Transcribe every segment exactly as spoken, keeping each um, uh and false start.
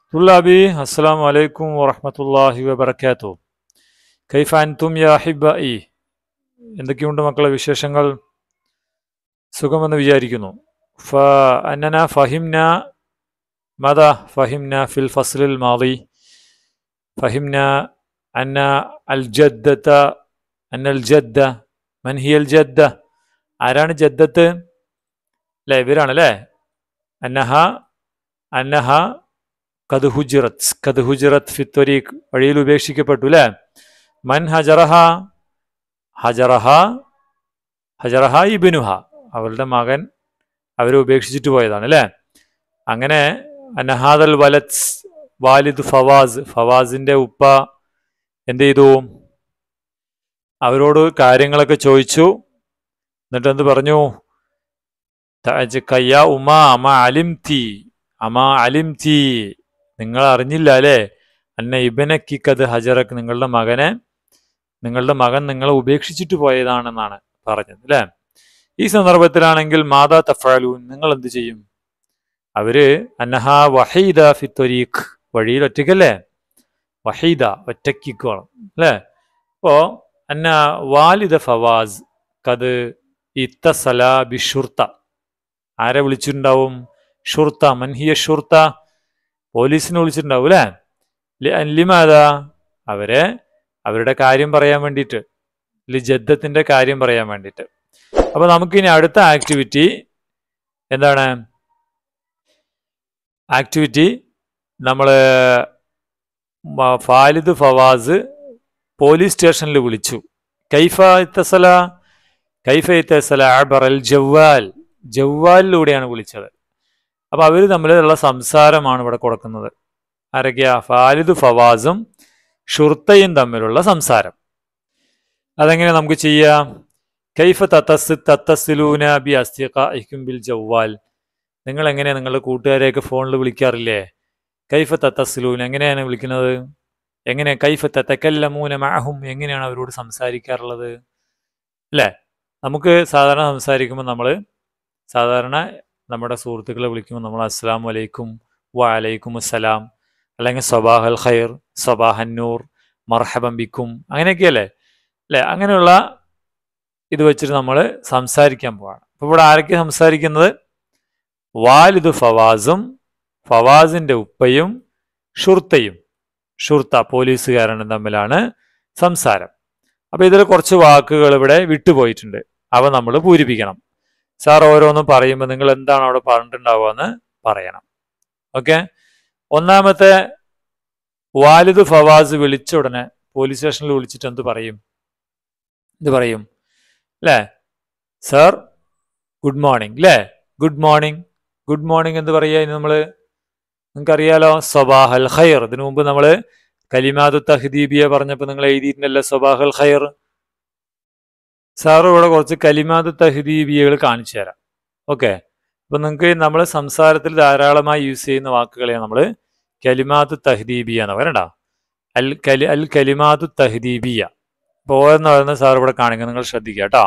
طلابي السلام عليكم ورحمة الله وبركاته. كيف أنتم يا أحبائي? എന്തൊക്കെയുണ്ട് മക്കളെ വിശേഷങ്ങൾ? സുഖമെന്ന് വിചാരിക്കുന്നു. فأننا فهمنا ماذا فهمنا في الفصل الماضي؟ فهمنا أن الجدة أن الجدة من هي الجدة؟ ആരാണ് ജദ്ദത്ത്? അല്ലേ, ഇവരാണ് അല്ലേ. അന്നഹ അന്നഹ കത് ഹുജിറത്ത് കത് ഹുജിറത്ത് ഫി ത്വരീഖ്, വഴിയിൽ ഉപേക്ഷിക്കപ്പെട്ടു അല്ലേ. മൻ ഹജറഹ ഹജറഹ ഹജറഹ ഇബ്നുഹ, അവളുടെ മകൻ അവരെ ഉപേക്ഷിച്ചിട്ട് പോയതാണ് അല്ലേ. അങ്ങനെ അന്നഹാദൽ വലത് വാലിദ് ഫവാസ്, ഫവാസിന്റെ ഉപ്പ എന്ത് ചെയ്തു? അവരോട് കാര്യങ്ങളൊക്കെ ചോദിച്ചു. എന്നിട്ട് എന്ത് പറഞ്ഞു? കയ്യ ഉമ അമ അലിംതി അമ അലിംതി, നിങ്ങൾ അറിഞ്ഞില്ല അല്ലേ, അന്ന ഇബനക്കിക്കത് ഹജറക്ക്, നിങ്ങളുടെ മകനെ നിങ്ങളുടെ മകൻ നിങ്ങളെ ഉപേക്ഷിച്ചിട്ട് പോയതാണെന്നാണ് പറഞ്ഞത് അല്ലേ. ഈ സന്ദർഭത്തിലാണെങ്കിൽ മാതാ തഫഅലൂൻ, നിങ്ങൾ എന്ത് ചെയ്യും? അവര് അന്നഹ വഹീദ ഫി ത്വരീഖ്, വഴിയിൽ ഒറ്റയ്ക്കല്ലേ, വഹീദ ഒറ്റയ്ക്കാണ് അല്ലേ. അപ്പോ അന്ന വാലിദ ഫവാസ് കത് ഇത്തസല ബിഷുർത്ത, ആരെ വിളിച്ചിട്ടുണ്ടാവും? ഷുർത്ത. മൻഹിയ ഷുർത്ത, പോലീസിനെ വിളിച്ചിട്ടുണ്ടാവും അല്ലേ. ലിമാദാ, അവരെ അവരുടെ കാര്യം പറയാൻ വേണ്ടിയിട്ട്, ലി ജദ്ദത്തിന്റെ കാര്യം പറയാൻ വേണ്ടിയിട്ട്. അപ്പൊ നമുക്കിനി അടുത്ത ആക്ടിവിറ്റി എന്താണ്? ആക്ടിവിറ്റി നമ്മള് ഫാലിദ് ഫവാസ് പോലീസ് സ്റ്റേഷനിൽ വിളിച്ചു. കൈഫ ഇത്തസല കൈഫ ഇത്തസല അബറൽ ജവ്വാൽ, ജവ്വാലിലൂടെയാണ് വിളിച്ചത്. അപ്പൊ അവര് തമ്മിലുള്ള സംസാരമാണ് ഇവിടെ കൊടുക്കുന്നത്. ആരൊക്കെയാ? ഫാലിദ് ഫവാസും ഷുർത്തയും തമ്മിലുള്ള സംസാരം. അതെങ്ങനെ നമുക്ക് ചെയ്യാം? കൈഫ തത്തസ് തത്തസിലൂന ബി അസ്തിഖാഇക്കും ബിൽ ജവ്വാൽ, നിങ്ങൾ എങ്ങനെയാ നിങ്ങളുടെ കൂട്ടുകാരെയൊക്കെ ഫോണിൽ വിളിക്കാറില്ലേ? കൈഫ തത്തസിലൂന, എങ്ങനെയാണ് വിളിക്കുന്നത്? എങ്ങനെ? കൈഫ തതകല്ലമൂന മഅഹും, എങ്ങനെയാണ് അവരോട് സംസാരിക്കാറുള്ളത് അല്ലേ. നമുക്ക് സാധാരണ സംസാരിക്കുമ്പോൾ നമ്മൾ സാധാരണ നമ്മുടെ സുഹൃത്തുക്കളെ വിളിക്കുമ്പോൾ നമ്മൾ അസ്സലാമു അലൈക്കും, വഅലൈക്കും അസ്സലാം, അല്ലെങ്കിൽ സബാഹൽ ഖൈർ, സബാഹൻ നൂർ, മർഹബൻ ബിക്കും, അങ്ങനെയൊക്കെയല്ലേ അല്ലേ. അങ്ങനെയുള്ള ഇത് വെച്ചിട്ട് നമ്മൾ സംസാരിക്കാൻ പോവാണ്. അപ്പോൾ ഇവിടെ ആരൊക്കെ സംസാരിക്കുന്നത്? വാലിദ് ഫവാസും ഫവാസിന്റെ ഉപ്പയും ഷുർത്തയും, ഷുർത്ത പോലീസുകാരനും തമ്മിലാണ് സംസാരം. അപ്പൊ ഇതിൽ കുറച്ച് വാക്കുകൾ ഇവിടെ വിട്ടുപോയിട്ടുണ്ട്, അവ നമ്മൾ പൂരിപ്പിക്കണം. സാർ ഓരോന്നും പറയുമ്പോൾ നിങ്ങൾ എന്താണ് അവിടെ പറഞ്ഞിട്ടുണ്ടാവുക എന്ന് പറയണം. ഓക്കെ. ഒന്നാമത്തെ, വാലിദ് ഫവാസ് വിളിച്ച ഉടനെ പോലീസ് സ്റ്റേഷനിൽ വിളിച്ചിട്ട് എന്ത് പറയും? എന്ത് പറയും അല്ലേ? സാർ ഗുഡ് മോർണിംഗ് അല്ലേ. ഗുഡ് മോർണിംഗ് ഗുഡ് മോർണിംഗ് എന്ത് പറയുക? ഇനി നമ്മള് നിങ്ങൾക്കറിയാലോ, സബാഹൽ ഖൈർ. ഇതിനു മുമ്പ് നമ്മള് കലിമാതു തഹ്ദീബിയ പറഞ്ഞപ്പോൾ നിങ്ങൾ എഴുതിയിട്ടുണ്ടല്ലോ സബാഹൽ ഖൈർ. സാറ് ഇവിടെ കുറച്ച് കലിമാതു തഹ്ദീബിയകൾ കാണിച്ചു തരാം. ഓക്കെ. അപ്പൊ നിങ്ങൾക്ക് നമ്മളെ സംസാരത്തിൽ ധാരാളമായി യൂസ് ചെയ്യുന്ന വാക്കുകളെയാണ് നമ്മൾ കലിമാതു തഹ്ദീബിയ എന്ന് പറയണ്ട. അൽ കലി അൽ കലിമാതു തഹ്ദീബിയ. അപ്പൊ ഓരോന്ന് പറയുന്ന സാർ ഇവിടെ കാണിക്കുന്നത് നിങ്ങൾ ശ്രദ്ധിക്കുക കേട്ടോ.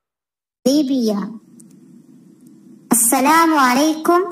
അസ്സലാമു അലൈക്കും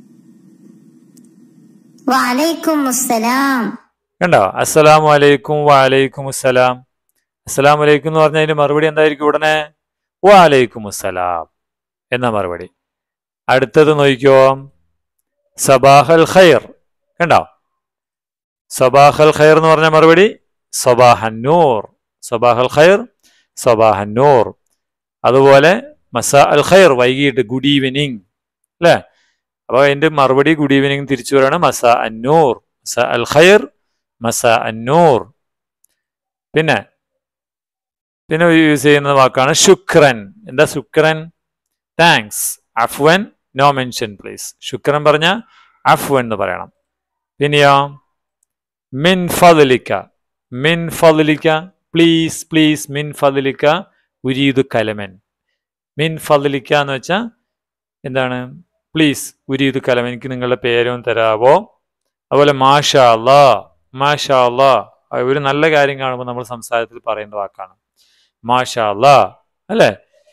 വഅലൈക്കും അസ്സലാം. കണ്ടോ? അസ്സലാമു അലൈക്കും വഅലൈക്കും അസ്സലാം. അസ്സലാമു അലൈക്കും എന്ന് പറഞ്ഞാൽ അതിന്റെ മറുപടി എന്തായിരിക്കും? ഉടനെ വഅലൈക്കും അസ്സലാം എന്ന മറുപടി. അടുത്തത് നോക്കിക്കോ, സബാഹൽ ഖൈർ. കണ്ടോ? സബാഹൽ ഖൈർ എന്ന് പറഞ്ഞ മറുപടി സബാഹൻ നൂർ. സബാഹൽ ഖൈർ, സബാഹൻ നൂർ. അതുപോലെ മസാ അൽ ഖൈർ, വൈകിട്ട് ഗുഡ് ഈവനിങ് അല്ലേ. അപ്പൊ അതിന്റെ മറുപടി ഗുഡ് ഈവനിങ് തിരിച്ചു വരാണ് മസാ അൻ നൂർ. മസാ അൽ ഖൈർ, മസാ അൻ നൂർ. പിന്നെ പിന്നെ യൂസ് ചെയ്യുന്ന വാക്കാണ് ശുക്രൻ. എന്താ ശുക്രൻ? താങ്ക്സ്. അഫ്വൻ നോ മെൻഷൻ പ്ലീസ്. ശുക്രൻ പറഞ്ഞ അഫ്വൻ എന്ന് പറയണം. പിന്നെയോ മിൻ ഫദ്ലിക, മിൻ ഫദ്ലിക പ്ലീസ്, പ്ലീസ്. മിൻ ഫദ്ലിക ഉരീദു കലമൻ. മിൻ ഫദ്ലിക എന്ന് വെച്ചാൽ എന്താണ്? പ്ലീസ്, ഉരീദു കലമൻ, എനിക്ക് നിങ്ങളുടെ പേരൊന്ന് തരാവോ. അതുപോലെ മാഷാ അല്ലാ, മാഷാ അല്ലാ ഒരു നല്ല കാര്യം കാണുമ്പോൾ നമ്മൾ സംസാരത്തിൽ പറയേണ്ട വാക്കാണ് മാഷാ അല്ലാ അല്ലേ.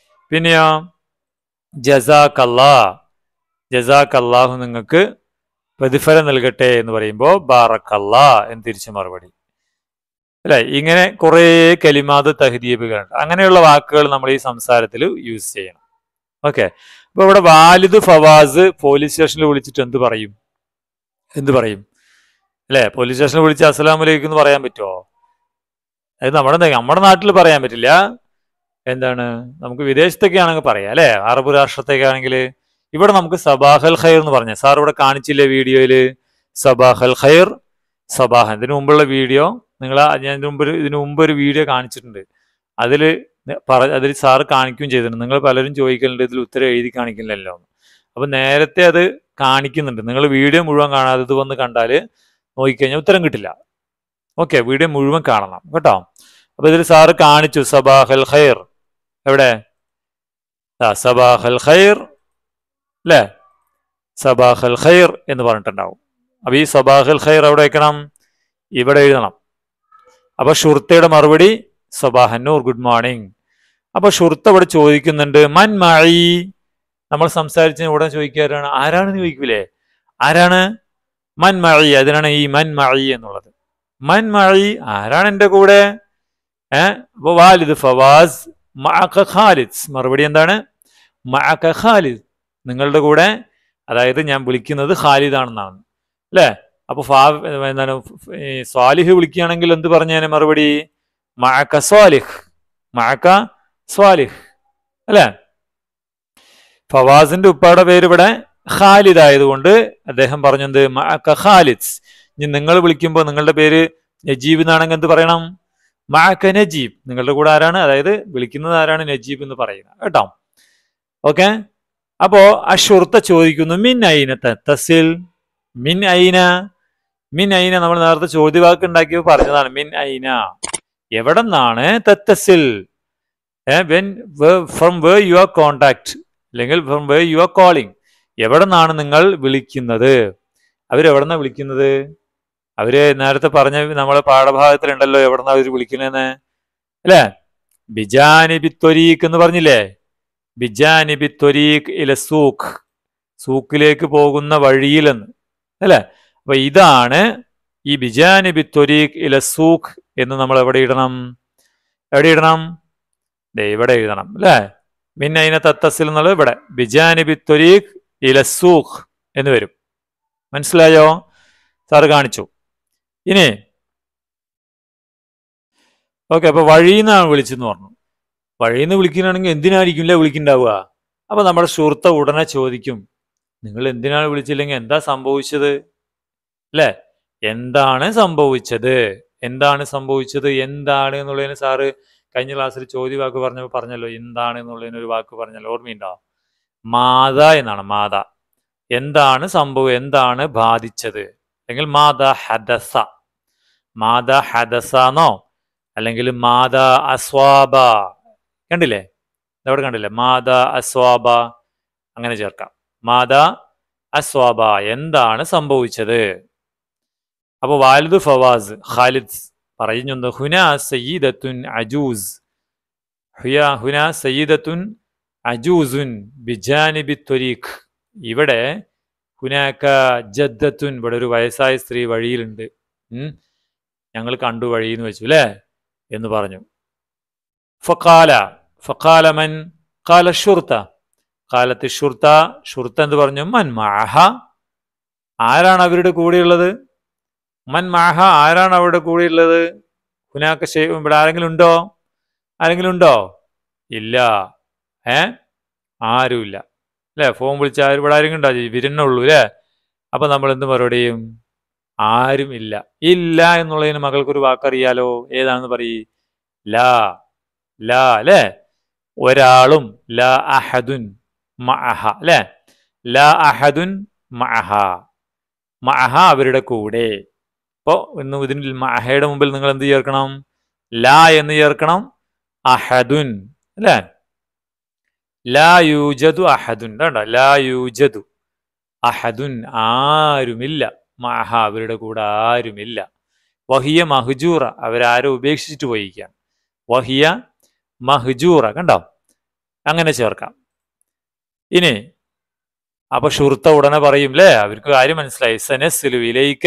പിന്നെയോ ജസാക്കല്ലാ, ജസാക്കല്ലാഹു, നിങ്ങൾക്ക് പ്രതിഫലം നൽകട്ടെ എന്ന് പറയുമ്പോൾ ബാറക്കല്ലാ എന്ന് തിരിച്ചു മറുപടി. അല്ലെ, ഇങ്ങനെ കുറേ കലിമാത് തഹ്ദീബുകളുണ്ട്. അങ്ങനെയുള്ള വാക്കുകൾ നമ്മൾ ഈ സംസാരത്തിൽ യൂസ് ചെയ്യണം. ഓക്കെ. അപ്പൊ ഇവിടെ വാലിദ് ഫവാസ് പോലീസ് സ്റ്റേഷനിൽ വിളിച്ചിട്ട് എന്ത് പറയും? എന്ത് പറയും? അല്ലെ, പോലീസ് സ്റ്റേഷനിൽ വിളിച്ച് അസ്സലാമു അലൈക്കും എന്ന് പറയാൻ പറ്റുമോ? അത് നമ്മുടെ നമ്മുടെ നാട്ടിൽ പറയാൻ പറ്റില്ല. എന്താണ്, നമുക്ക് വിദേശത്തൊക്കെ ആണെങ്കിൽ പറയാം അല്ലെ, അറബ് രാഷ്ട്രത്തൊക്കെ ആണെങ്കിൽ. ഇവിടെ നമുക്ക് സബാഹൽ ഖൈർ എന്ന് പറഞ്ഞ സാർ ഇവിടെ കാണിച്ചില്ലേ വീഡിയോയില്? സബാഹൽ ഖൈർ, സബാഹ. ഇതിനു മുമ്പുള്ള വീഡിയോ നിങ്ങൾ ഞാൻ ഇതിനു മുമ്പ് ഇതിനു മുമ്പ് ഒരു വീഡിയോ കാണിച്ചിട്ടുണ്ട്. അതിൽ പറ അതിൽ സാറ് കാണിക്കുകയും ചെയ്തിട്ടുണ്ട്. നിങ്ങൾ പലരും ചോദിക്കലുണ്ട് ഇതിൽ ഉത്തരം എഴുതി കാണിക്കുന്നില്ലല്ലോ. അപ്പൊ നേരത്തെ അത് കാണിക്കുന്നുണ്ട്. നിങ്ങൾ വീഡിയോ മുഴുവൻ കാണാതെ ഇത് വന്ന് കണ്ടാൽ നോക്കിക്കഴിഞ്ഞാൽ ഉത്തരം കിട്ടില്ല. ഓക്കെ, വീഡിയോ മുഴുവൻ കാണണം കേട്ടോ. അപ്പൊ ഇതിൽ സാറ് കാണിച്ചു സബാഹൽ ഖൈർ. എവിടെ? സബാഹൽ ഖൈർ അല്ലേ, സബാഹൽ ഖൈർ എന്ന് പറഞ്ഞിട്ടുണ്ടാവും. അപ്പൊ ഈ സബാഹൽ ഖൈർ എവിടെ വെക്കണം? ഇവിടെ എഴുതണം. അപ്പൊ ഷുർത്തയുടെ മറുപടി സബാഹന്നൂർ, ഗുഡ് മോർണിംഗ്. അപ്പൊ ഷുർത്ത ഇവിടെ ചോദിക്കുന്നുണ്ട് മൻ മഈ. നമ്മൾ സംസാരിച്ച ഉടനെ ചോദിക്കാറാണ് ആരാണെന്ന് ചോദിക്കൂലേ? ആരാണ്? മൻ മഈ. അതിനാണ് ഈ മൻ മഈ എന്നുള്ളത്. മൻ മഈ, ആരാണ് എൻ്റെ കൂടെ? ഏഹ് അപ്പൊ വാലിദ് ഫവാസ് മഅക ഖാലിദ്. മറുപടി എന്താണ്? മഅക ഖാലിദ്, നിങ്ങളുടെ കൂടെ, അതായത് ഞാൻ വിളിക്കുന്നത് ഖാലിദാണെന്നാണ് അല്ലേ. അപ്പൊ ഫാ എന്താണ്, സ്വാലിഹ് വിളിക്കുകയാണെങ്കിൽ എന്ത് പറഞ്ഞേനെ മറുപടി? മഅക സ്വാലിഹ്, മഅക സ്വാലിഹ് അല്ലേ. ഫവാസിന്റെ ഉപ്പയുടെ പേര് ഇവിടെ ഖാലിദ് ആയതുകൊണ്ട് അദ്ദേഹം പറഞ്ഞത് മഅക ഖാലിദ്. ഇനി നിങ്ങൾ വിളിക്കുമ്പോൾ നിങ്ങളുടെ പേര് നജീബ് എന്നാണെങ്കിൽ എന്ത് പറയണം? മഅക നജീബ്, നിങ്ങളുടെ കൂടെ ആരാണ്, അതായത് വിളിക്കുന്നത് ആരാണ്? നജീബ് എന്ന് പറയുക കേട്ടോ. ഓക്കെ. അപ്പോ അഷുർത്ത ചോദിക്കുന്നു മിൻ ഐന തത്തസിൽ. മിൻ ഐന, മിൻ ഐന നമ്മൾ നേരത്തെ ചോദ്യവാക്ക് ഉണ്ടാക്കിയപ്പോൾ പറഞ്ഞതാണ്. മിൻ ഐന, എവിടെ നിന്നാണ്? തത്തസിൽ, when from where you are contact, അല്ലെങ്കിൽ from where you are calling. എവിടെ നിന്നാണ് നിങ്ങൾ വിളിക്കുന്നത്? അവരെവിടെ നിന്നാണ് വിളിക്കുന്നത്? അവര് നേരത്തെ പറഞ്ഞ നമ്മളെ പാഠഭാഗത്തിലുണ്ടല്ലോ എവിടെ നിന്നാണ് അവർ വിളിക്കുന്നതെന്ന് അല്ലേ. ബിജാനിബി ത്വരീഖ് എന്ന് പറഞ്ഞില്ലേ? ബിജാനിബി ത്വരീഖ് ഇല സൂഖ്, സൂക്കിലേക്ക് പോകുന്ന വഴിയിലെന്ന് അല്ലേ. അപ്പൊ ഇതാണ് ഈ ബിജാനിബി ത്വരീഖ് ഇല സൂഖ് എന്ന് നമ്മൾ എവിടെ ഇടണം? എവിടെ ഇടണം? ദേ ഇവിടെ എഴുതണം അല്ലേ. മിൻ ഐന തത്തസിൽ എന്നുള്ളത് ഇവിടെ ബിജാനിബി ത്വരീഖ് ഇല സൂഖ് എന്ന് വരും. മനസ്സിലായോ? സാറ് കാണിച്ചു. ഇനി ഓക്കെ. അപ്പൊ വഴിന്നാണ് വിളിച്ചെന്ന് പറഞ്ഞു. വഴിന്ന് വിളിക്കുകയാണെങ്കിൽ എന്തിനായിരിക്കില്ല വിളിക്കുന്നുണ്ടാവുക? അപ്പൊ നമ്മുടെ സുഹൃത്ത ഉടനെ ചോദിക്കും നിങ്ങൾ എന്തിനാണ് വിളിച്ചില്ലെങ്കിൽ എന്താ സംഭവിച്ചത് അല്ലേ? എന്താണ് സംഭവിച്ചത്? എന്താണ് സംഭവിച്ചത്? എന്താണ് എന്നുള്ളതിന് സാറ് കഴിഞ്ഞ ക്ലാസ്സിൽ ചോദ്യവാക്ക് പറഞ്ഞപ്പോൾ പറഞ്ഞല്ലോ, എന്താണ് എന്നുള്ളതിന് ഒരു വാക്ക് പറഞ്ഞല്ലോ, ഓർമ്മയുണ്ടോ? മാത എന്നാണ്. മാത, എന്താണ് സംഭവം, എന്താണ് ബാധിച്ചത്, അല്ലെങ്കിൽ മാത ഹദസ. മാത ഹദസ എന്നോ അല്ലെങ്കിൽ മാത അസ്വാബ, കണ്ടില്ലേ? അവിടെ കണ്ടില്ലേ? മാത അസ്വാബ, അങ്ങനെ ചേർക്കാം. മാത അസ്വാബ, എന്താണ് സംഭവിച്ചത്? അപ്പൊ വാലിദ് ഫവാസ് ഖാലിദ് പറയുന്നു ഹുന സയ്യിദത്തുൻ അജൂസ്, ഹുന സയ്യിദത്തുൻ അജൂസുൻ ബിജാനിബി ത്വരീഖ്. ഇവിടെ ഹുനാക ജദ്ദത്തുൻ, ഇവിടെ ഒരു വയസ്സായ സ്ത്രീ വഴിയിലുണ്ട്, ഉം ഞങ്ങൾ കണ്ടു വഴിയെന്ന് വെച്ചു അല്ലേ എന്ന് പറഞ്ഞു. ഫഖാല, ഫഖാല മൻ? ഖാല ഷുർത്ത, ഖാലത്ത് ഷുർത്ത, ഷുർത്ത എന്ത് പറഞ്ഞു? മൻ മഅഹ, ആരാണ് അവരുടെ കൂടെയുള്ളത്? മൻ മഅഹ, ആരാണ് അവരുടെ കൂടെയുള്ളത്? ഹുനാക ഷൈഉൻ, ഇവിടെ ആരെങ്കിലും ഉണ്ടോ? ആരെങ്കിലും ഉണ്ടോ? ഇല്ല. ഏ ആരുമില്ല അല്ലേ. ഫോൺ വിളിച്ച ആരും ഇവിടെ ആരെങ്കിലും ഉണ്ടോ? വിരുന്നുള്ളൂ അല്ലേ. അപ്പൊ നമ്മൾ എന്ത് മറുപടിയും? ആരും ഇല്ല. ഇല്ല എന്നുള്ളതിന് മകൾക്കൊരു വാക്കറിയാലോ, ഏതാണെന്ന് പറയ്? ലാ, ലാ അല്ലേ. ഒരാളും, ലാ അഹദുൻ മഅഹ അല്ലേ. ലാ അഹദുൻ മഅഹ, മഅഹ അവരുടെ കൂടെ. അപ്പോ ഇന്ന് ഇതിന് മഅഹയുടെ മുമ്പിൽ നിങ്ങൾ എന്ത് ചേർക്കണം? ലാ എന്ന് ചേർക്കണം. അഹദുൻ അല്ലേ. ലാ യൂജദു അഹദുൻ, കണ്ടോ? ലാ യൂജദു അഹദുൻ, ആരുമില്ല. മഅഹ അവരുടെ കൂടെ ആരുമില്ല. വഹിയ മഹ്ജൂറ, അവരാരോ ഉപേക്ഷിച്ചിട്ട് പോയിരിക്കുകയാണ്. വഹിയ മഹ്ജൂറ, കണ്ടോ? അങ്ങനെ ചേർക്കാം. ഇനി അപ്പൊ ഷുർത്ത ഉടനെ പറയും അല്ലേ, അവർക്ക് കാര്യം മനസ്സിലായി. സനസ്സിലു ഇലൈക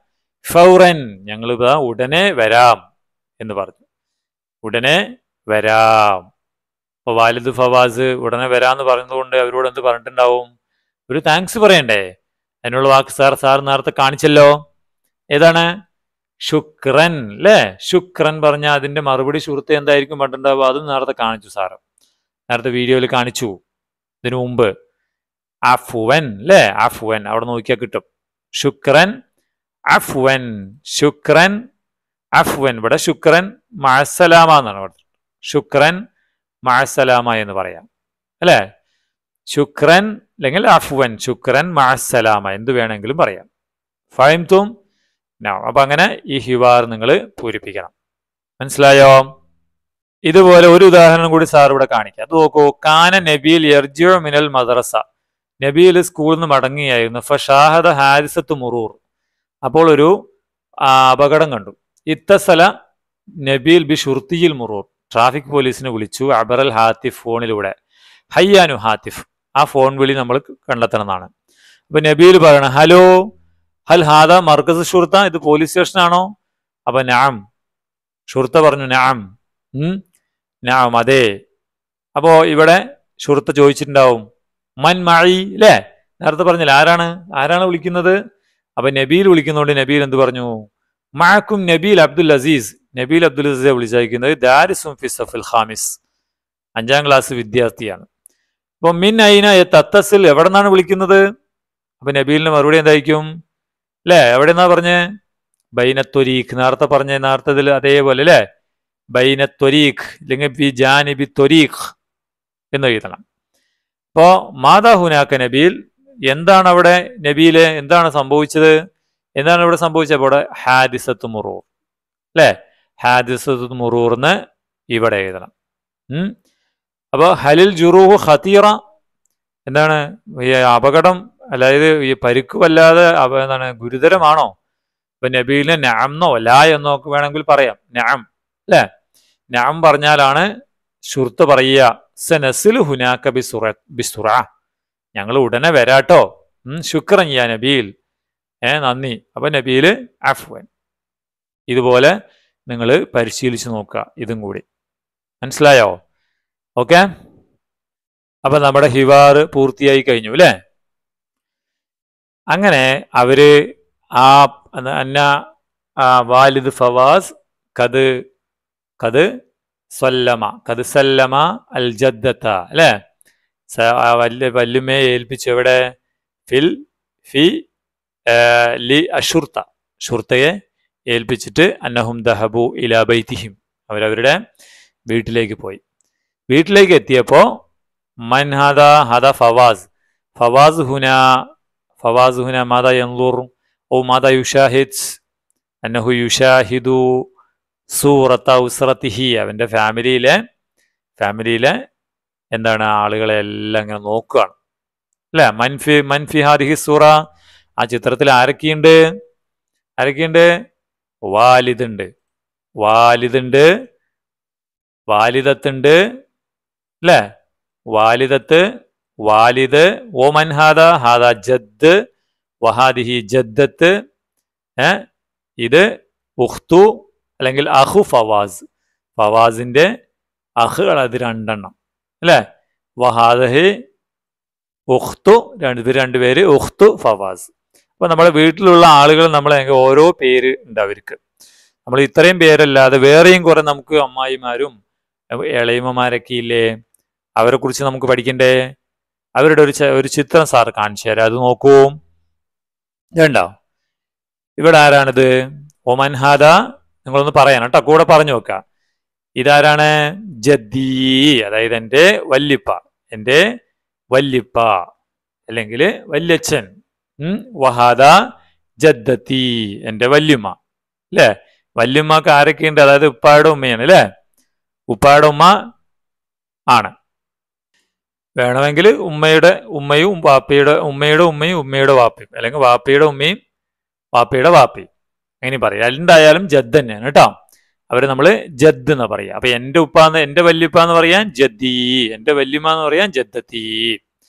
ഫൗറൻ, ഞങ്ങൾ ഇതാ ഉടനെ വരാം എന്ന് പറഞ്ഞു. ഉടനെ വരാം. അപ്പൊ വാലിദ് ഫവാസ് ഉടനെ വരാന്ന് പറയുന്നതുകൊണ്ട് അവരോട് എന്ത് പറഞ്ഞിട്ടുണ്ടാവും? ഒരു താങ്ക്സ് പറയണ്ടേ? അതിനുള്ള വാക്ക് സാർ സാർ നേരത്തെ കാണിച്ചല്ലോ. ഏതാണ്? ശുക്രൻ അല്ലേ? ശുക്രൻ പറഞ്ഞ അതിന്റെ മറുപടി ഷുർത്ത എന്തായിരിക്കും പറഞ്ഞിട്ടുണ്ടാവുക? അതും നേരത്തെ കാണിച്ചു സാറ്, നേരത്തെ വീഡിയോയിൽ കാണിച്ചു ഇതിനു മുമ്പ്. അഫുവൻ അല്ലേ? അഫുവൻ അവിടെ നോക്കിയാൽ കിട്ടും. ശുക്രൻ അഫുവൻ, ശുക്രൻ അഫുവൻ. ഇവിടെ ശുക്രൻ മഅസ്സലാമ എന്നാണ് പറഞ്ഞത്. ശുക്രൻ മഅസ്സലാമ എന്ന് പറയാം അല്ലേ? ശുക്രൻ അല്ലെങ്കിൽ അഫുവൻ, ശുക്രൻ മഅസ്സലാമ എന്ത് വേണമെങ്കിലും പറയാം. ഫഹംതും? അപ്പൊ അങ്ങനെ ഈ ഹിവാർ നിങ്ങൾ പൂരിപ്പിക്കണം. മനസ്സിലായോ? ഇതുപോലെ ഒരു ഉദാഹരണം കൂടി സാർ ഇവിടെ കാണിക്കാം. അത് നോക്കൂ. കാന നബീൽ യർജിഉ മിനൽ മദ്രസ, നബീൽ സ്കൂളിൽ നിന്ന് മടങ്ങിയായിരുന്നു. ഫഷാഹദ ഹാരിസത്ത് മുറൂർ, അപ്പോൾ ഒരു അപകടം കണ്ടു. ഇത്തസല നബീൽ ബി ഷുർത്തിയിൽ മുറൂർ, ട്രാഫിക് പോലീസിനെ വിളിച്ചു. അബറൽ ഹാത്തിഫ്, ഫോണിലൂടെ. ഹയ്യാനു ഹാത്തിഫ്, ആ ഫോൺ വിളി നമ്മൾ കണ്ടെത്തണം എന്നാണ്. അപ്പൊ നബീൽ പറയണം, ഹലോ ഹൽ ഹാദ മർക്കസ് ഷുർത്ത, ഇത് പോലീസ് സ്റ്റേഷൻ ആണോ? അപ്പൊ നാം, ഷുർത്ത പറഞ്ഞു നാം. ഉം നാം, അതെ. അപ്പോ ഇവിടെ ഷുർത്ത ചോദിച്ചിട്ടുണ്ടാവും മൻ മഈ അല്ലേ? നേരത്തെ പറഞ്ഞില്ല ആരാണ് ആരാണ് വിളിക്കുന്നത്? അപ്പൊ നബീൽ വിളിക്കുന്നതുകൊണ്ട് നബീൽ എന്ത് പറഞ്ഞു? മഅക്കും നബീൽ അബ്ദുൽ അസീസ്, നബീൽ അബ്ദുൽ അസീസ് വിളിച്ചയക്കുന്നത്. ദാരിസും ഫി സഫിൽ ഖാമിസ്, അഞ്ചാം ക്ലാസ് വിദ്യാർത്ഥിയാണ്. അപ്പൊ മിൻ ഐന തത്തസിൽ, എവിടെ നിന്നാണ് വിളിക്കുന്നത്? അപ്പൊ നബീലിന് മറുപടി എന്തായിരിക്കും അല്ലേ? എവിടെ നിന്നാ പറഞ്ഞ്? ബൈനത്തൊരീഖ്, നേരത്തെ പറഞ്ഞ നേരത്തതിൽ അതേപോലെ അല്ലേ? ബൈനത്തൊരീഖ് അല്ലെങ്കിൽ ബി ജാനിബി ത്വരീഖ് എന്ന് എഴുതണം. അപ്പോ മാതാ ഹുനാക്ക നബീൽ, എന്താണ് അവിടെ നബീല് എന്താണ് സംഭവിച്ചത്? എന്താണ് ഇവിടെ സംഭവിച്ചത്? ഇവിടെ ഹാദിസത്ത് മുറൂർ അല്ലേ? ഹാദിസത്ത് മുറൂർന്ന് ഇവിടെ എഴുതണം. ഉം അപ്പൊ ഹലിൽ ജുറൂഹ് ഖതീറ, എന്താണ് ഈ അപകടം, അതായത് ഈ പരിക്ക് വല്ലാതെ എന്താണ് ഗുരുതരമാണോ? ഇപ്പൊ നബീലിന് നഅംന്നോ ലാ എന്നോ ഒക്കെ വേണമെങ്കിൽ പറയാം. നഅം അല്ലേ? നഅം പറഞ്ഞാലാണ് ഷുർത്ത പറയുക. സനസിലു ഹുനാക ബിസുറ ബിസുറ, ഞങ്ങൾ ഉടനെ വരാട്ടോ. ഉം ശുക്രൻ യാ നബീൽ, ഏ നന്ദി. അപ്പൊ നബീല് അഫ്വൻ. ഇതുപോലെ നിങ്ങൾ പരിശീലിച്ചു നോക്കുക ഇതും കൂടി. മനസ്സിലായോ? ഓക്കെ. അപ്പൊ നമ്മുടെ ഹിവാർ പൂർത്തിയായി കഴിഞ്ഞു അല്ലേ? അങ്ങനെ അവര് ആ അന്ന വാലിദ് ഫവാസ് കത് കത് സല്ലമ കത് സല്ലമ അൽ ജദ്ദത്ത അല്ലേ? വല്യ വല്ലുമയെ ഏൽപ്പിച്ചു. എവിടെ? ഫിൽ ഫി ലി അഷുർത്ത, ഷുർത്തയെ ഏൽപ്പിച്ചിട്ട് അന്നഹും ദഹബു ഇലാ ബൈതിഹിം, അവരവരുടെ വീട്ടിലേക്ക് പോയി. വീട്ടിലേക്ക് എത്തിയപ്പോ മൻ ഹദ ഹദ ഫവാസ്, ഫവാസ് ഹുന ഫവാസ് ഹുന മാദാ യൻദുർ ഔ മാദാ യുഷാഹിദ്? അന്നഹു യുഷാഹിദു സൂറത്ത ഉസ്റത്തിഹി, അവന്റെ ഫാമിലിയിലെ ഫാമിലിയിലെ എന്താണ് ആളുകളെ എല്ലാം ഇങ്ങനെ നോക്കുകയാണ് അല്ലെ? മൻഫി മൻഫി ഹാദിഹി സൂറ, ആ ചിത്രത്തിൽ ആരൊക്കെയുണ്ട്? ആരൊക്കെയുണ്ട്? വാലിദുണ്ട്, വാലിദുണ്ട്, വാലിദത്തുണ്ട് അല്ലേ? വാലിദത്ത്, വാലിദ്. ഓ മൻ ഹാദ ഹാദ ജദ് വഹാദിഹി ജദ്ദത്ത്. ഏ ഇത് ഉഖ്തു അല്ലെങ്കിൽ അഹു ഫവാസ്, ഫവാസിന്റെ അഹുകൾ അത് രണ്ടെണ്ണം അല്ലേ? വഹാദഹി ഉഖ്തു, രണ്ട് രണ്ടുപേര് ഉഖ്തു ഫവാസ്. അപ്പൊ നമ്മുടെ വീട്ടിലുള്ള ആളുകൾ നമ്മളെ ഓരോ പേര് ഉണ്ട് അവർക്ക്. നമ്മൾ ഇത്രയും പേരല്ലാതെ വേറെയും കുറെ നമുക്ക് അമ്മായിമാരും ഇളയമ്മമാരൊക്കെ ഇല്ലേ? അവരെ കുറിച്ച് നമുക്ക് പഠിക്കണ്ടേ? അവരുടെ ഒരു ഒരു ചിത്രം സാർ കാണിച്ചു തരാം, അത് നോക്കൂ. ഇതുണ്ടോ? ഇവിടെ ആരാണിത്? ഒമൻ ഹാദ, നിങ്ങളൊന്ന് പറയണം കേട്ടോ, കൂടെ പറഞ്ഞു നോക്കാം. ഇതാരാണ്? ജദ്ദി, അതായത് എൻ്റെ വല്യപ്പ, എൻ്റെ വല്യപ്പ അല്ലെങ്കിൽ വല്യച്ഛൻ. ഉം വഹാദ ജദ്ദത്തി, എൻ്റെ വല്യമ്മ അല്ലേ? വല്യമ്മക്ക് ആരൊക്കെയുണ്ട്? അതായത് ഉപ്പായുടെ ഉമ്മയാണ് അല്ലേ? ഉപ്പായുടെ ഉമ്മ ആണ്. വേണമെങ്കിൽ ഉമ്മയുടെ ഉമ്മയും വാപ്പയുടെ ഉമ്മയുടെ ഉമ്മയും ഉമ്മയുടെ വാപ്പയും, അല്ലെങ്കിൽ വാപ്പയുടെ ഉമ്മയും വാപ്പയുടെ വാപ്പയും, അങ്ങനെ പറയാം. എന്തായാലും ജദ് തന്നെയാണ് കേട്ടോ. അവര് നമ്മള് ജദ് എന്ന് പറയാം. അപ്പൊ എൻ്റെ ഉപ്പ എന്ന്, എൻ്റെ വല്യപ്പ എന്ന് പറയാൻ ജദ്ദി, എൻ്റെ വല്യമ്മ എന്ന് പറയാൻ ജദ്ദത്തി. അപ്പൊ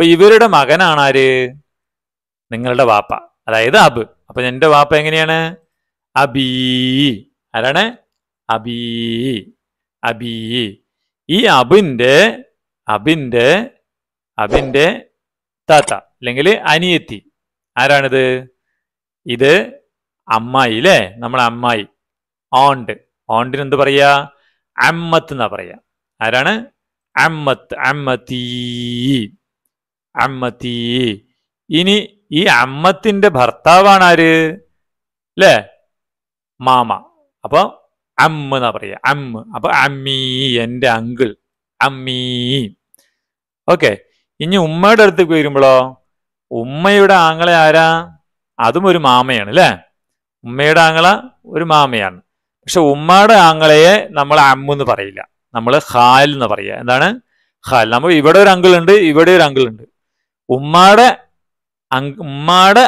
അപ്പൊ ഇവരുടെ മകനാണ് ആര്? നിങ്ങളുടെ വാപ്പ, അതായത് അബ്. അപ്പൊ എന്റെ വാപ്പ എങ്ങനെയാണ്? അബീ. ആരാണ്? അബീ. അബീ. ഈ അബിന്റെ അബിന്റെ അബിന്റെ താത്ത അല്ലെങ്കിൽ അനിയത്തി ആരാണിത്? ഇത് അമ്മായി അല്ലേ? നമ്മളെ അമ്മായി, ഓണ്ട്. ഓണ്ടിന് എന്ത് പറയാ? അമ്മത്ത് എന്നാ പറയാ. ആരാണ്? അമ്മത്ത്. അമ്മത്തീ. അമ്മത്തീ. ഇനി ഈ അമ്മത്തിന്റെ ഭർത്താവാണ് ആര്? അല്ലേ? മാമ. അപ്പൊ അമ്മ എന്നാ പറയാ. അമ്മ. അപ്പൊ അമ്മീ, എന്റെ അങ്കിൾ, അമ്മീ. ഓക്കെ. ഇനി ഉമ്മയുടെ അടുത്തേക്ക് വരുമ്പോഴോ, ഉമ്മയുടെ ആങ്ങളെ ആരാ? അതും ഒരു മാമയാണ് അല്ലേ? ഉമ്മയുടെ ആങ്ങള ഒരു മാമയാണ്. പക്ഷെ ഉമ്മയുടെ ആങ്ങളയെ നമ്മൾ അമ്മെന്ന് പറയില്ല, നമ്മൾ ഖാൽ എന്ന് പറയുക. എന്താണ്? ഖാൽ. നമ്മൾ ഇവിടെ ഒരു അങ്കിൾ ഉണ്ട്, ഇവിടെ ഒരു അങ്കിൾ ഉണ്ട്. ഉമ്മാടെ ഉമ്മാടെ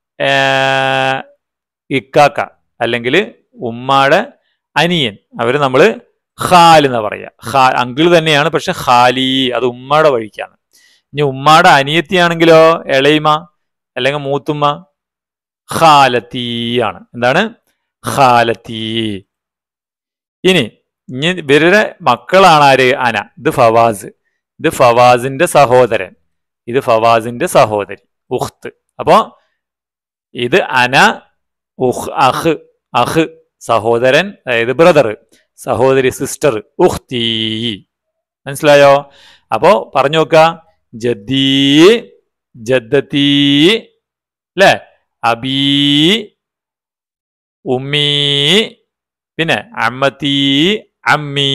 ഇക്കാക്ക അല്ലെങ്കിൽ ഉമ്മാടെ അനിയൻ, അവര് നമ്മള് ഖാൽ എന്ന് പറയാ. ഖാ അങ്കിൾ തന്നെയാണ്, പക്ഷെ ഖാലി, അത് ഉമ്മാടെ വഴിക്കാണ്. ഇനി ഉമ്മാടെ അനിയത്തിയാണെങ്കിലോ, എളൈമ അല്ലെങ്കിൽ മൂത്തുമ്മ, ഖാലത്തി ആണ്. എന്താണ്? ഖാലത്തി. ഇനി ഇനി ഇവരുടെ മക്കളാണ് ആര്? അന. ഇത് ഫവാസ്. ഇത് ഫവാസിന്റെ സഹോദരൻ, ഇത് ഫവാസിന്റെ സഹോദരി, ഉഖ്ത്. അപ്പോ ഇത് അന, ഉഖ്, അഹ്. അഹ് സഹോദരൻ, അതായത് ബ്രദർ. സഹോദരി സിസ്റ്റർ, ഉഖ്തി. മനസ്സിലായോ? അപ്പോ പറഞ്ഞു നോക്ക. ജദ്ദീ, ജദ്ദത്തീ, അല്ലേ? അബീ, ഉമ്മീ, പിന്നെ അമ്മത്തീ, അമ്മീ,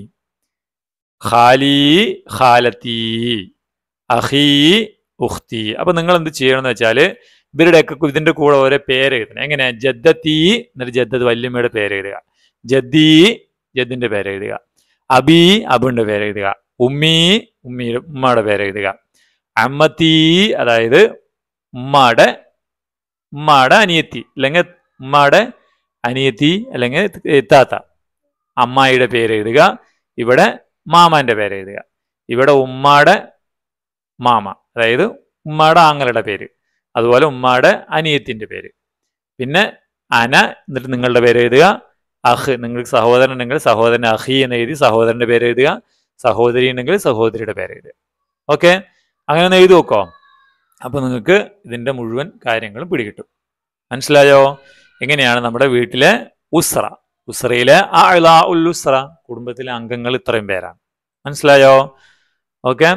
ഖാലി, ഖാലത്തി, അഹീ, ഉഖ്തി. അപ്പൊ നിങ്ങൾ എന്ത് ചെയ്യണം എന്ന് വെച്ചാൽ ഇവരുടെയൊക്കെ ഇതിന്റെ കൂടെ ഓരോ പേര് എഴുതണം. എങ്ങനെ? ജദ്ദത്തി, എന്നിട്ട് ജദ്ദത്ത് വല്യമ്മയുടെ പേര് എഴുതുക. ജദ്ദി, ജദ്ദിന്റെ പേര് എഴുതുക. അബി, അബുവിന്റെ പേര് എഴുതുക. ഉമ്മി, ഉമ്മിയുടെ ഉമ്മയുടെ പേര് എഴുതുക. അമ്മത്തി, അതായത് ഉമ്മാടെ ഉമ്മാടെ അനിയത്തി അല്ലെങ്കിൽ ഉമ്മാടെ അനിയത്തി അല്ലെങ്കിൽ താത്ത, അമ്മായിയുടെ പേര് എഴുതുക. ഇവിടെ മാമാന്റെ പേര് എഴുതുക. ഇവിടെ ഉമ്മാടെ മാമ, അതായത് ഉമ്മാടെ ആങ്ങളുടെ പേര്, അതുപോലെ ഉമ്മാടെ അനിയത്തിന്റെ പേര്. പിന്നെ അന, എന്നിട്ട് നിങ്ങളുടെ പേര് എഴുതുക. അഹ്, നിങ്ങൾക്ക് സഹോദരൻ ഉണ്ടെങ്കിൽ സഹോദരൻ അഹി എന്ന് എഴുതി സഹോദരന്റെ പേര് എഴുതുക. സഹോദരി ഉണ്ടെങ്കിൽ സഹോദരിയുടെ പേര് എഴുതുക. ഓക്കെ, അങ്ങനെ ഒന്ന് എഴുതി നോക്കോ. അപ്പൊ നിങ്ങൾക്ക് ഇതിന്റെ മുഴുവൻ കാര്യങ്ങളും പിടികിട്ടും. മനസ്സിലായോ? എങ്ങനെയാണ് നമ്മുടെ വീട്ടിലെ ഉസ്ര, ഉസ്രയിലെ അഅ്ലാ ഉൽ ഉസ്ര, കുടുംബത്തിലെ അംഗങ്ങൾ ഇത്രയും പേരാണ്. മനസ്സിലായോ? ഓക്കെ.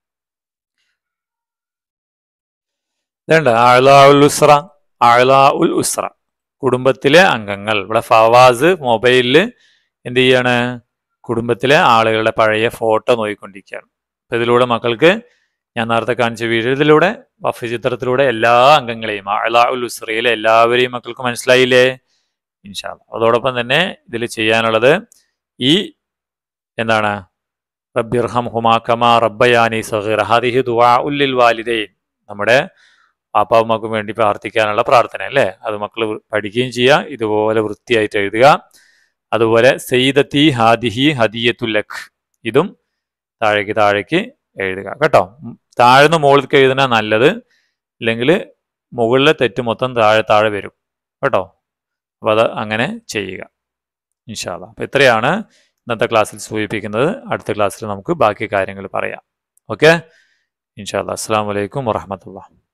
വേണ്ട, അഅ്ലാ ഉൽ ഉസ്ര, അഅ്ലാ ഉൽ ഉസ്ര, കുടുംബത്തിലെ അംഗങ്ങൾ. ഇവിടെ ഫവാസ് മൊബൈലില് എന്ത് ചെയ്യാണ്? കുടുംബത്തിലെ ആളുകളുടെ പഴയ ഫോട്ടോ നോക്കിക്കൊണ്ടിരിക്കുകയാണ്. അപ്പൊ ഇതിലൂടെ മക്കൾക്ക് ഞാൻ നേരത്തെ കാണിച്ച വീഡിയോയിലൂടെ വഫ് ചിത്രത്തിലൂടെ എല്ലാ അംഗങ്ങളെയും അഅ്ലാ ഉൽ ഉസ്രയിലെ എല്ലാവരെയും മക്കൾക്ക് മനസ്സിലായില്ലേ? ഇൻഷാ അല്ലാഹ്. അതോടൊപ്പം തന്നെ ഇതിൽ ചെയ്യാനുള്ളത് ഈ എന്താണ്? റബ്ബിർഹംഹുമാ കമാ റബ്ബയാനി സഗീറ, ഹാദിഹി ദുആഉൽ ലിൽ വാലിദൈൻ, നമ്മുടെ പാപ്പാമ്മക്കും വേണ്ടി പ്രാർത്ഥിക്കാനുള്ള പ്രാർത്ഥന അല്ലേ? അത് മക്കൾ പഠിക്കുകയും ചെയ്യുക, ഇതുപോലെ വൃത്തിയായിട്ട് എഴുതുക. അതുപോലെ സയ്യിദത്തി ഹാദിഹി ഹദിയത്തുൽ ലക്, ഇതും താഴേക്ക് താഴേക്ക് എഴുതുക കേട്ടോ. താഴ്ന്ന് മുകളിലേക്ക് എഴുതുന്ന നല്ലത്, ഇല്ലെങ്കിൽ മുകളിലെ തെറ്റ് മൊത്തം താഴെ താഴെ വരും കേട്ടോ. അപ്പോൾ അത് അങ്ങനെ ചെയ്യുക ഇൻഷാ അല്ലാഹ്. അപ്പോൾ ഇത്രയാണ് ഇന്നത്തെ ക്ലാസ്സിൽ സൂചിപ്പിക്കുന്നത്. അടുത്ത ക്ലാസ്സിൽ നമുക്ക് ബാക്കി കാര്യങ്ങൾ പറയാം. ഓക്കെ, ഇൻഷാ അല്ലാഹ്. അസ്സലാമു അലൈക്കും വറഹ്മത്തുള്ളാഹി.